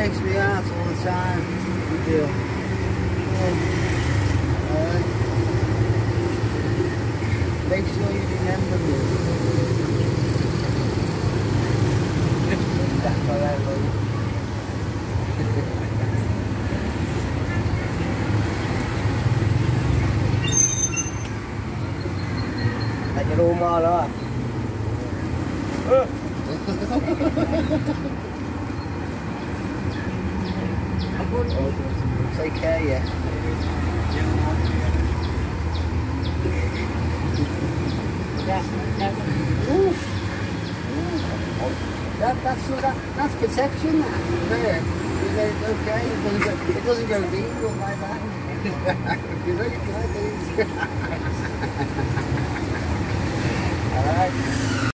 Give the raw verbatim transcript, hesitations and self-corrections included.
breaks me heart all the time. Good deal. Alright. Make sure you remember me. That's what I love. Tại cái đô mơ đó. Take care, yeah. Yeah, yeah. Ooh. Ooh. That, that's, that, that's protection, that. There. It's okay. It doesn't go, it doesn't go legal like that. You're very good. All right.